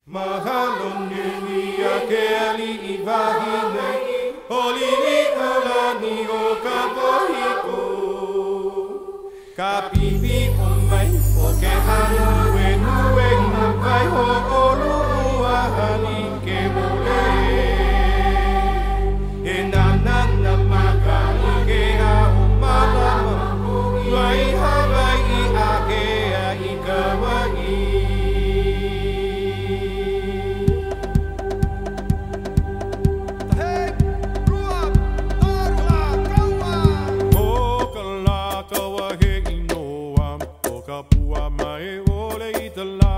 Mahalonenia ke ali ivahine Olini olani o kapohiko Kapipi umai o ke hanu e nue nukai ho olu ahani ke mole E nanana makani ke au malama Wai Hawaii a ke a i Kauai Pua mai ole I te la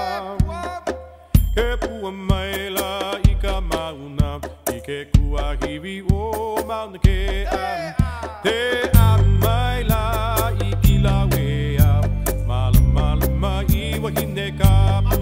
Ke pua mai la I ka mauna I ke kua hiwi o mauna ke am Te a mai la I ki la wea Mala mala mai I wahine ka